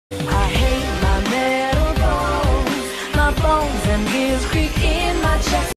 I hate my metal bones, my bones and gears creak in my chest.